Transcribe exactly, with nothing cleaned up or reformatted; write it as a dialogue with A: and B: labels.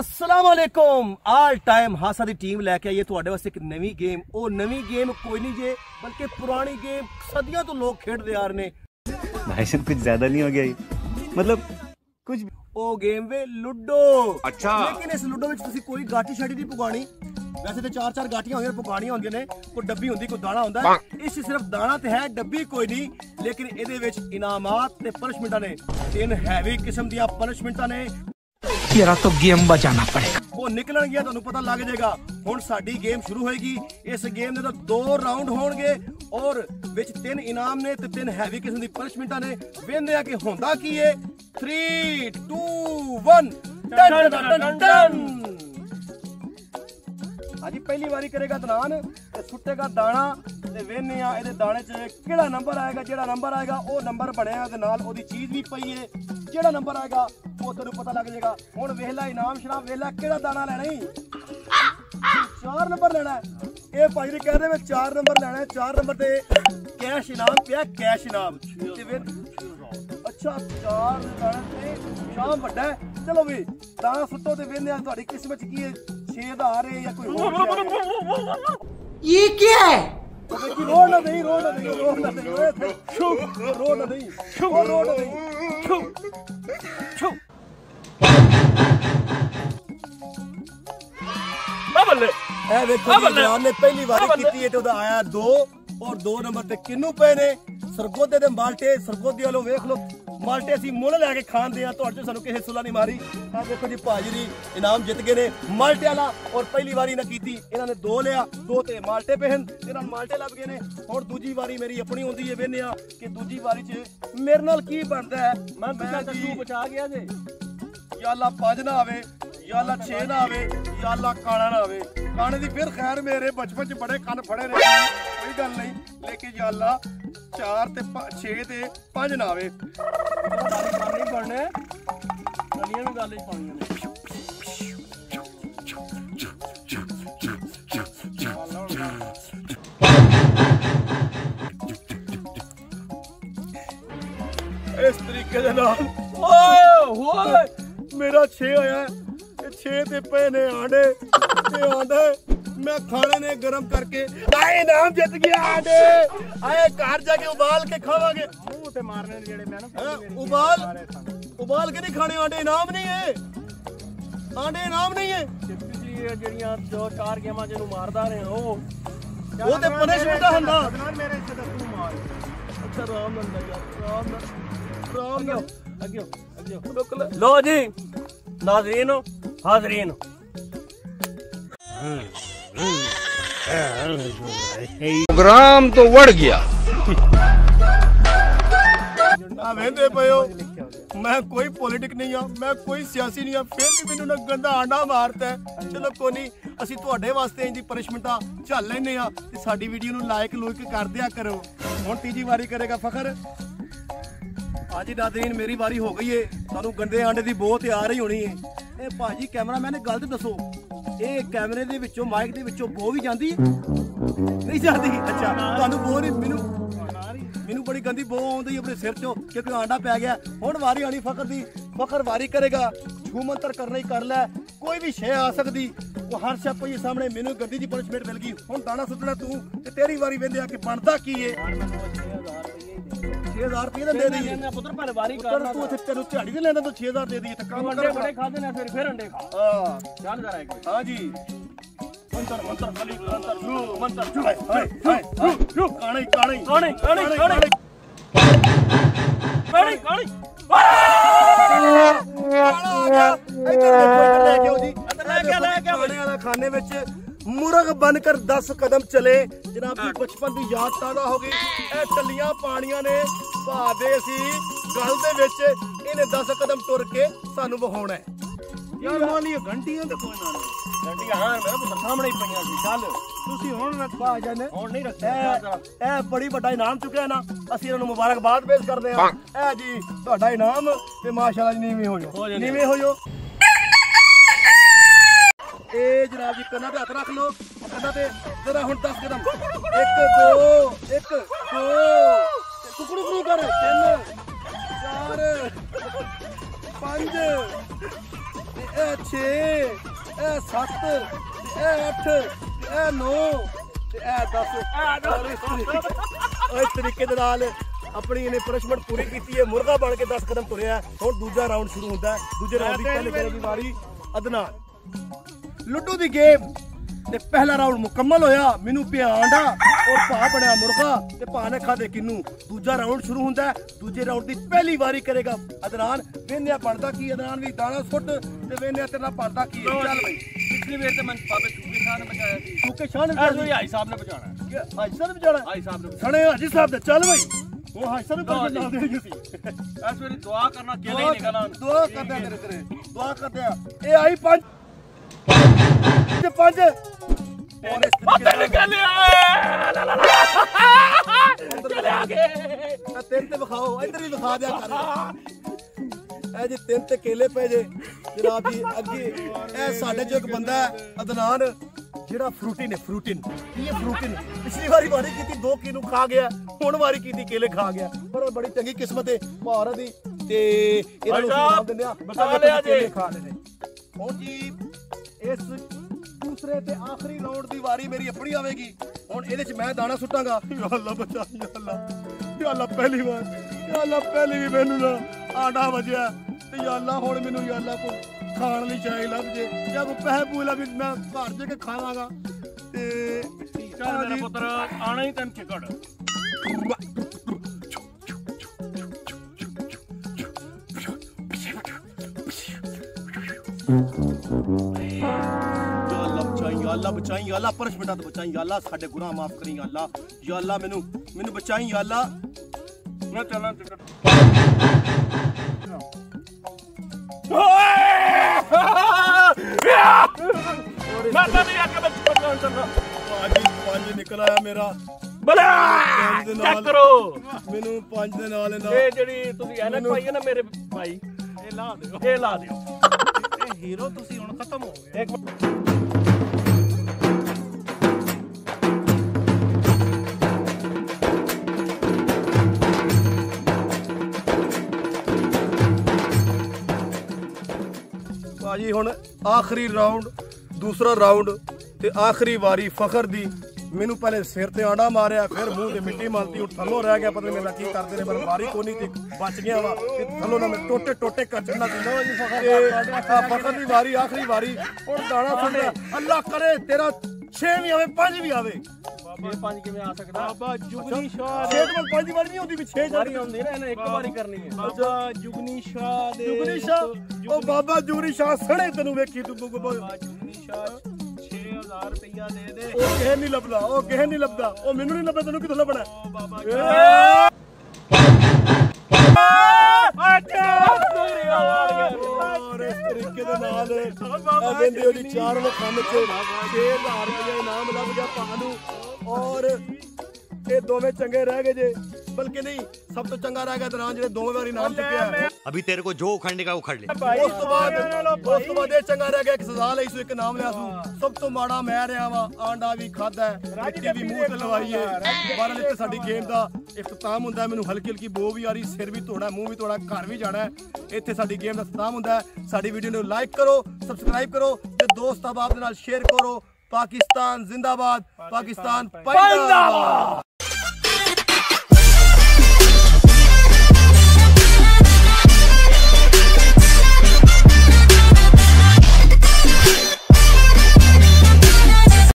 A: अस्सलाम वालेकुम। All time हासा दी टीम लैके आई है तुहाडे वास्ते एक नवी गेम। ओ नवी गेम कोई नहीं जे बल्कि पुरानी गेम सदियों तो लोग खेडदे आ रहे ने।
B: भाई कुछ ज्यादा नहीं हो गया ये? मतलब कुछ
A: ओ गेम वे लूडो।
B: अच्छा,
A: लेकिन इस लूडो विच तुसी कोई गाटी शाटी नहीं पुगानी। वैसे तो चार चार गाटियां होंदियां पुगानियां होंदियां ने, कोई डब्बी होंदी कोई दाना होंदा। इस सिर्फ दाना ते है, डब्बी कोई नहीं। लेकिन इहदे विच इनामात ते पनिशमेंटां ने। तीन हैवी किस्म दियां पनिशमेंटां ने।
C: तेरा तो गेम बजाना पड़ेगा।
A: वो निकलन गया तुहानू पता लग जाएगा। हुण साडी गेम शुरू होएगी। इस गेम दे तो दो राउंड होणगे और विच तीन इनाम ने ते तीन हैवी किस्म दी पनिशमेंटां ने। वेंदे आ कि होंदा की है। Three two one done done done. हाजी पहली बारी करेगा दनान ते सुट्टेगा दाना ते वेने आ इहदे दाने च किहड़ा नंबर आएगा। जेड़ा नंबर आएगा वो नंबर बनेगा ते नाल ओदी चीज भी पई है। जेड़ा नंबर आएगा वो तेन पता लग जाएगा। हुण वेला इनाम शराब वेला केड़ा दाना लेना ही। चार नंबर लेना है। ये भाई ने कह रहे चार नंबर लेना है। चार नंबर ते कैश इनाम पिया, कैश इनाम। अच्छा चार दाने शाम बड़ा है। चलो भी दाना सुट्टो ते वेने तुहाडी किस्मत च की है। छे दा आ रहे या कोई होर।
C: ये क्या है?
A: रोड ना नहीं, रोड ना नहीं, रोड ना नहीं, रोड ना नहीं, रोड ना नहीं। छू छू बल्ले ए देखो जी ने पहली बार कीती है तो आया दो और दो नंबर ते किन्नू पे ने। सरगोदे दे माल्टे सरगोदे वालों वेख लो माल्टे असीं मुल लैके खांदे आ। तुहाडे च सानू किसे सुला नहीं मारी। आ देखो जी भाजी इनाम जित गए ने माल्टे वाला। और पहली बारी ना कीती इन्हां ने दो लिया, दो ते माल्टे पहन ते नाल माल्टे लग गए ने। हुण दूजी बारी मेरी अपनी होंदी है। वेने आ कि दूजी बारी च मेरे नाल की बनदा है। मैं तू बचा गया जे या अल्लाह पांच ना आवे या अल्लाह छे ना आवे या अल्लाह काना ना आवे। काने दी फिर खैर मेरे बचपन च बड़े कन फड़े रहे, कोई गल नहीं। लेकिन या अल्लाह चार ते छे ते पांच ना आवे। नहीं पढ़ने गलियां भी गल पानियां ने। इस तरीके दे नाल ओए होए मेरा छे होया। छे ते पे ने आंडे ते आंडे मैं खाने ने गरम करके आए इनाम जित गया। आंडे आए घर जाके उबाल के खावांगे। मुंह ते मारने जेड़े मैं ना उबाल उबाल के नहीं खाने। आंडे इनाम नहीं है, आंडे इनाम नहीं है। पिछली जेड़ियां दो चार गेमां जेनु मारदा रहे हो वो ते पनिशमेंट हंदा मेरे से तू मार। अच्छा राम नंदा यार राम राम ना अगियो अगियो लो जी नाज़रीन हाज़रीन।
C: प्रोग्राम तो बढ़ गया।
A: वेंदे पयो मैं कोई पॉलिटिक नहीं हाँ, मैं कोई सियासी नहीं हाँ, फिर भी मैनू ना गंदा आंडा मारता है। चलो कोई नहीं असीं तुहाडे वास्ते इंदी पनिशमेंटां झल लैने आ ते साडी वीडियो नू लाइक लूक कर दिया करो। हुण तीजी वारी करेगा फखर। हाँ जी नाज़रीन मेरी बारी हो गई है। सानू गंदे आंडे दी बहुत आ रही होनी है। ए भाजी कैमरा मैंने गल ते दसो ये कैमरे दे विचों माइक दे विचों बो भी जांदी नहीं जाती? अच्छा तुहानू बो नहीं मैनू मैनू बड़ी गंदी बो आउंदी अपने सिर चों क्योंकि आंडा पै गया। हुण वारी आनी फखर दी। फखर वारी करेगा। छू मंतर करना ही कर लै। कोई भी शे आ सकदी। हर शे पई सामने मैनू गंदी जी पनिशमेंट मिल गई। हुण दाना सुट्टना तू ते तेरी वारी वेंदे आ कि बनदा की है। छे हजार रुपये दे दी पुत्र पर वारी कर तू इत्थे तेनू दिहाड़ी नहीं लेना तो छे हजार दे दी। काम अंडे बड़े खादे ने फिर फिर अंडे खा। हां चल जरा एक हां जी मंतर मंतर खाली मंतर रू मंतर रू हाय हाय रू काणी काणी काणी काणी काणी काणी काणी इधर ले के जी अंदर ले के ले के बड़े वाला खाने विच मुर्ग बनकर दस कदम चले। जनाब जी बचपन की याद ताज़ा हो गई। ए टलियां पानियां ने भादे सी गल दे विच इन्हें दस कदम टुर के सानू वहाउणा है। यार मानी घंटियां ते कोई ना घंटियां हां मेरे पुत्र सामने ही पईयां सी। चल तुसी हुण रखवा जाने हुण नहीं रखया। ए बड़ी बड़ा इनाम चुकिया ना असि इन्हां नू मुबारकबाद पेश करदे हां। ए जी तुहाडा इनाम ते माशाअल्लाह जी नीवे हो जाओ नीवे हो जाओ। ए जनाब जी कन्ना ते हथ रख लो। कन्ना ते जरा हुण दस कदम एक दो एक दो टुकड़ू टुकड़ू कर तीन चार पांच ਇਹ ਛੇ, ਇਹ ਸੱਤ, ਇਹ ਅੱਠ, ਇਹ ਨੌ ਤੇ ਇਹ ਦਸ। ਇਸ ਤਰੀਕੇ ਦੇ ਨਾਲ ਆਪਣੀ ਇਹਨੇ ਪਨਿਸ਼ਮੈਂਟ ਪੂਰੀ ਕੀਤੀ ਹੈ। ਮੁਰਗਾ ਬਣ ਕੇ ਦਸ ਕਦਮ ਤੁਰਿਆ। ਹੁਣ ਦੂਜਾ ਰਾਉਂਡ ਸ਼ੁਰੂ ਹੁੰਦਾ ਹੈ। ਦੂਜੇ ਰਾਉਂਡ ਦੀ ਪਹਿਲੇ ਕਰੇਗੀ ਵਾਰੀ ਅਦਨਾਨ। ਲੁੱਡੂ ਦੀ ਗੇਮ ਤੇ ਪਹਿਲਾ ਰਾਉਂਡ ਮੁਕੰਮਲ ਹੋਇਆ। ਮੈਨੂੰ ਪਿਆ ਆਂਡਾ ਔਰ ਭਾ ਬਣਿਆ ਮੁਰਗਾ ਤੇ ਭਾ ਨੇ ਖਾਦੇ ਕਿੰਨੂ। ਦੂਜਾ ਰਾਉਂਡ ਸ਼ੁਰੂ ਹੁੰਦਾ ਹੈ। ਦੂਜੇ ਰਾਉਂਡ ਦੀ ਪਹਿਲੀ ਵਾਰੀ ਕਰੇਗਾ ਅਦਨਾਨ। ਵੇਨਿਆ ਬਣਦਾ ਕੀ ਅਦਨਾਨ ਵੀ ਦਾਣਾ ਸੁੱਟ ਤੇ ਵੇਨਿਆ ਤੇਰਾ ਬਣਦਾ ਕੀ। ਚੱਲ ਬਈ
D: ਪਿਛਲੀ ਵਾਰ ਤੇ ਮੈਂ ਬਾਬੇ ਚੂਕੇ ਸ਼ਾਹ ਨੇ ਬਚਾਇਆ ਸੀ।
A: ਚੂਕੇ ਸ਼ਾਹ ਨੇ
D: ਐਸ ਵਾਰੀ ਹਾਈ ਸਾਹਿਬ ਨੇ ਬਚਾਉਣਾ ਹੈ।
A: ਹਾਜੀ ਸਾਹਿਬ ਬਚਾਣਾ
D: ਹਾਈ ਸਾਹਿਬ ਨੇ
A: ਸਣੇ ਹਾਜੀ ਸਾਹਿਬ ਦੇ। ਚੱਲ ਬਈ ਉਹ ਹਾਜੀ ਸਾਹਿਬ ਨੂੰ ਨਾਲ ਦੇਣਗੇ ਸੀ।
D: ਇਸ ਵਾਰੀ ਦੁਆ ਕਰਨਾ ਕਿਲੇ ਹੀ ਨਿਕਲਣਾ।
A: ਦੁਆ ਕਰਦੇ ਆ ਤੇਰੇ ਤੇਰੇ ਦੁਆ ਕਰਦੇ ਆ। ਇਹ ਆਈ ਪੰਜ ਤੇ ਪੰਜ ਔਰ ਇਸ ਤਰੀਕੇ
D: ਨਿਕਲ
A: ਆ ਤਿੰਨ ਤੇ ਵਿਖਾਓ। ਇੱਧਰ ਵੀ ਵਿਖਾ ਦਿਆ ਕਰ। ਇਹ ਜੀ ਤਿੰਨ ਤੇ ਕੇਲੇ ਪਏ ਜੇ ਜਨਾਬ ਜੀ ਅੱਗੇ। ਇਹ ਸਾਡੇ ਚੋਂ ਇੱਕ ਬੰਦਾ ਹੈ ਅਦਨਾਨ ਜਿਹੜਾ ਫਰੂਟਿਨ ਹੈ। ਫਰੂਟਿਨ ਕੀ ਹੈ ਫਰੂਟਿਨ? ਪਿਛਲੀ ਵਾਰੀ ਵਾਰੀ ਕੀਤੀ ਦੋ ਕਿਲੋ ਖਾ ਗਿਆ। ਹੁਣ ਵਾਰੀ ਕੀਤੀ ਕੇਲੇ ਖਾ ਗਿਆ। ਪਰ ਬੜੀ ਚੰਗੀ ਕਿਸਮਤ ਹੈ ਭਾਰਤ ਦੀ ਤੇ ਇਹਨਾਂ ਨੂੰ ਨਾਮ ਦਿੰਦੇ ਆ
D: ਬਚਾ ਲਿਆ ਜੀ।
A: ਕੇਲੇ ਖਾ ਲੈਣੇ। ਹੁਣ ਜੀ ਇਸ ਦੂਸਰੇ ਤੇ ਆਖਰੀ ਰਾਉਂਡ ਦੀ ਵਾਰੀ ਮੇਰੀ ਆਪਣੀ ਆਵੇਗੀ। ਹੁਣ ਇਹਦੇ ਚ ਮੈਂ ਦਾਣਾ ਸੁੱਟਾਂਗਾ। ਯਾ ਅੱਲਾ ਬਚਾ ਯਾ ਅੱਲਾ ਯਾ ਅੱਲਾ ਪਹਿਲੀ ਵਾਰ ਯਾ ਅੱਲਾ ਪਹਿਲੀ ਵੀ ਮੈਨੂੰ ਨਾ ਆਂਡਾ ਵਜਿਆ ਤੇ ਯਾ ਅੱਲਾ ਹੁਣ ਮੈਨੂੰ ਯਾ ਅੱਲਾ ਕੋ ਖਾਣ ਲਈ ਚਾਹੀ ਲੱਭ ਜੇ ਜਾਂ ਕੋ ਪੈਸੇ ਪੂਲਾ ਵੀ ਮੈਂ ਘਰ ਜਾ ਕੇ ਖਾਵਾਂਗਾ ਤੇ
D: ਚੱਲ ਮੇਰਾ ਪੁੱਤਰ ਆਣਾ ਹੀ ਤੈਨੂੰ ਚਿਕੜ।
A: या अल्लाह बचाई या अल्लाह पनिशमेंट तो बचाई या अल्लाह साडे गुनाह माफ करी या अल्लाह या अल्लाह मेनू मेनू बचाई या अल्लाह।
D: मैं चलना टिकट मैं तो नहीं आके बच पकड़ सकता।
A: आज पांच निकल आया मेरा
D: बला चेक करो।
A: मेनू पांच दे नाल ना
D: ये जेडी ਤੁਸੀਂ ਐਨਕ ਪਾਈ ਹੈ ਨਾ ਮੇਰੇ ਭਾਈ ਇਹ ਲਾ ਦਿਓ ਇਹ ਲਾ ਦਿਓ। ਇਹ ਹੀਰੋ ਤੁਸੀਂ ਹੁਣ ਖਤਮ ਹੋ ਗਏ। ਇੱਕ
A: ਭਾਜੀ ਹੁਣ ਆਖਰੀ ਰਾਉਂਡ ਦੂਸਰਾ ਰਾਉਂਡ ਤੇ ਆਖਰੀ ਵਾਰੀ ਫਖਰ ਦੀ। ਮੈਨੂੰ ਪਹਿਲੇ ਸਿਰ ਤੇ ਆਂਡਾ ਮਾਰਿਆ ਫਿਰ ਮੂੰਹ ਤੇ ਮਿੱਟੀ ਮਲਤੀ। ਉਹ ਥੱਲੋਂ ਰਹਿ ਗਿਆ ਪਤਾ ਨਹੀਂ ਮੇਰਾ ਕੀ ਕਰਦੇ ਨੇ ਪਰ ਵਾਰੀ ਕੋਨੀ ਤੇ ਬਚ ਗਿਆ ਵਾ ਤੇ ਥੱਲੋਂ ਨਾ ਮੈਂ ਟੋਟੇ ਟੋਟੇ ਕਰ ਚੜਨਾ ਪੈਂਦਾ ਜੀ ਫਖਰ। ਫਖਰ ਦੀ ਵਾਰੀ ਆਖਰੀ ਵਾਰੀ। ਹੁਣ ਦਾਣਾ ਸੁਣਦਾ ਅੱਲਾ ਕਰੇ ਤੇਰਾ ਛੇ ਵੀ ਆਵੇ ਪੰਜ ਵੀ ਆਵੇ।
D: ਬਾਬਾ ਪੰਜ ਕਿਵੇਂ ਆ ਸਕਦਾ? ਬਾਬਾ ਜੁਗਨੀ ਸ਼ਾਹ
A: ਛੇ ਤੋਂ ਪੰਜ ਦੀ ਵਾਰੀ ਨਹੀਂ ਆਉਂਦੀ ਵੀ ਛੇ
D: ਵਾਰੀ ਆਉਂਦੀ ਨਾ ਇਹਨੇ ਇੱਕ ਵਾਰੀ ਕਰਨੀ ਹੈ। ਬਾਬਾ ਜੁਗਨੀ ਸ਼ਾਹ ਦੇ
A: ਜੁਗਨੀ ਸ਼ਾਹ ਉਹ ਬਾਬਾ ਜੁਗਨੀ ਸ਼ਾਹ ਸਣੇ ਤੈਨੂੰ ਵੇਖੀ ਤੂੰ
D: ਬਾਬਾ ਜੁਗਨੀ ਸ਼ਾਹ ਛੇ ਹਜ਼ਾਰ ਰੁਪਇਆ ਦੇ ਦੇ।
A: ਉਹ ਕਿਸੇ ਨਹੀਂ ਲੱਭਦਾ ਉਹ ਕਿਸੇ ਨਹੀਂ ਲੱਭਦਾ। ਉਹ ਮੈਨੂੰ ਨਹੀਂ ਲੱਭਦਾ ਤੈਨੂੰ ਕਿੱਥੋਂ ਲੱਭਣਾ?
D: ਉਹ ਬਾਬਾ
A: ਔਰ ਇਸ ਤਰੀਕੇ ਦੇ ਨਾਲ ਇਹ ਕਹਿੰਦੇ ਉਹਦੀ ਚਾਰ ਨੂੰ ਕੰਮ ਚ ਛੇ ਹਜ਼ਾਰ ਰੁਪਇਆ ਇਨਾਮ ਲੱਭ ਗਿਆ ਤੁਹਾਨੂੰ। ਔਰ ਇਹ ਦੋਵੇਂ ਚੰਗੇ ਰਹਿ ਗਏ ਜੇ बल्कि नहीं सब तो चंगा रह गया दरान जेडे दो बारी नाम चुकिया है।
B: अभी तेरे को जो उखाड़ने का उखाड़ ले।
A: उस तो बाद उस तो बाद ये चंगा रह गया एक सजा लई सु एक नाम लिया सु। सब तो माड़ा मैं रहा वा आंडा भी खादा है मिट्टी भी मुंह ते लवाई है। बारह लिट साडी गेम दा इख्तिताम हुंदा है। मैनू हल्की हल्की बो भी आ रही सिर भी धोना मुंह भी धोना घर भी जाना है। इत्थे साडी गेम दा इख्तिताम हुंदा है। साडी वीडियो नू लाइक करो सबसक्राइब करो ते दोस्त अहबाब दे नाल शेयर करो। पाकिस्तान जिंदाबाद पाकिस्तान जिंदाबाद।